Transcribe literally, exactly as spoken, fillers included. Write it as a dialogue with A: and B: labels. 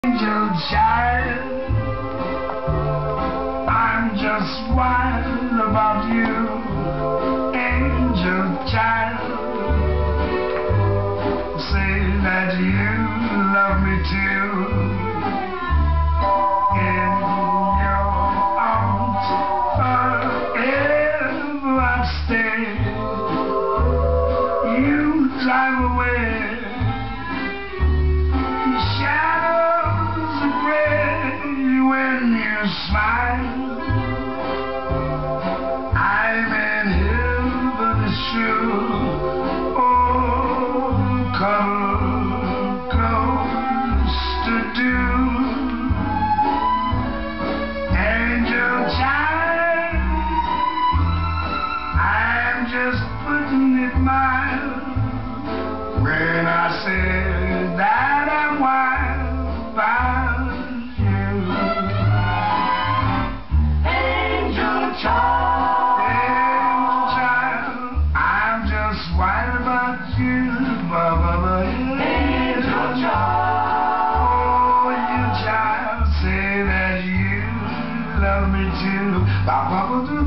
A: Angel child, I'm just wild about you. Angel child, say that you love me too. In your arms forever I'd stay. You drive away smile. I'm in heaven, it's true. Oh, cuddle close to do. Angel child, I'm just putting it mild when I say that I'm wild about you, Baba. Angel child, oh, you child, say that you love me too, Baba.